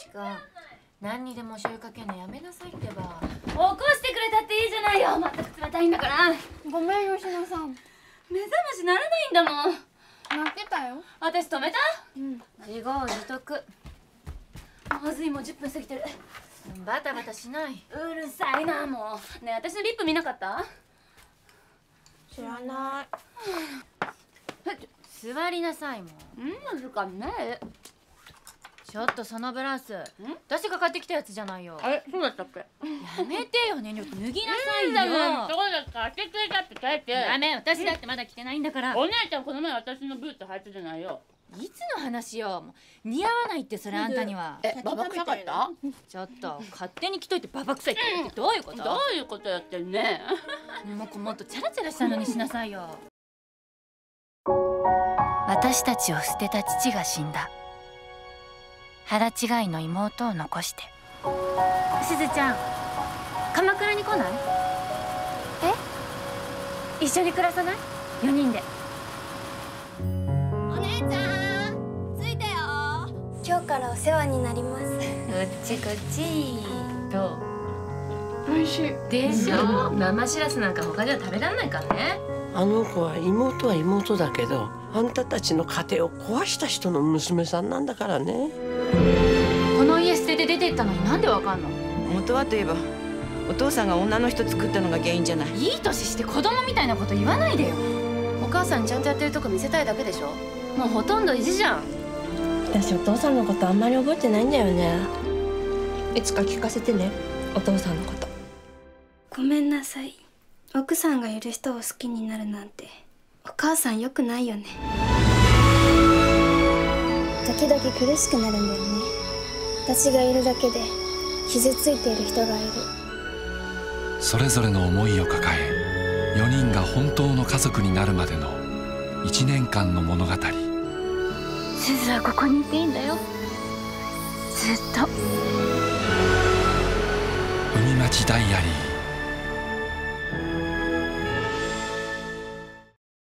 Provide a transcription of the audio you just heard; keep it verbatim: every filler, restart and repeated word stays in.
ちか、何にでも醤油かけんのやめなさいってば。 起こしてくれたっていいじゃないよ。まったく冷たいんだから。 ごめん吉野さん。 目覚ましならないんだもん。 鳴ってたよ。 私止めた？ うん。 自業自得。 まずい、もうじゅっぷん過ぎてる。 バタバタしない。 うるさいなもう。ねえ、私のリップ見なかった？ 知らない。 座りなさいもう。うん、ですかね。 ちょっとそのブラウス、私が買ってきたやつじゃないよ。 あれ、そうだったっけ？ やめてよね、脱ぎなさいよ。 そうだから買ってくれたって書いて。 やめ、私だってまだ着てないんだから。 お姉ちゃんこの前私のブーツ履いてじゃないよ。 いつの話よ。似合わないってそれあんたには。 え、ババ臭かった？ ちょっと勝手に着といてババ臭いってどういうこと？ どういうことやってんね。 もっもっとチャラチャラしたのにしなさいよ。私たちを捨てた父が死んだ。腹違いの妹を残して。すずちゃん、鎌倉に来ない？え？一緒に暮らさない？よにんで。 お姉ちゃん、着いたよ。今日からお世話になります。こっちこっち。どう？ 美味しい。 でしょ？生しらすなんか他では食べられないからね。 あの子は妹は妹だけど、あんたたちの家庭を壊した人の娘さんなんだからね。 この家捨てて出てったのになんでわかんの？ 元はといえばお父さんが女の人作ったのが原因じゃない。 いい年して子供みたいなこと言わないでよ。 お母さんちゃんとやってるとこ見せたいだけでしょ。もうほとんど意地じゃん。 私お父さんのことあんまり覚えてないんだよね。いつか聞かせてね、お父さんのこと。 ごめんなさい。奥さんがいる人を好きになるなんてお母さん良くないよね。時々苦しくなるんだよね。私がいるだけで傷ついている人がいる。 それぞれの思いを抱え、よにんが本当の家族になるまでのいちねんかんの物語。 すずはここにいていいんだよ、ずっと。 海町ダイアリー。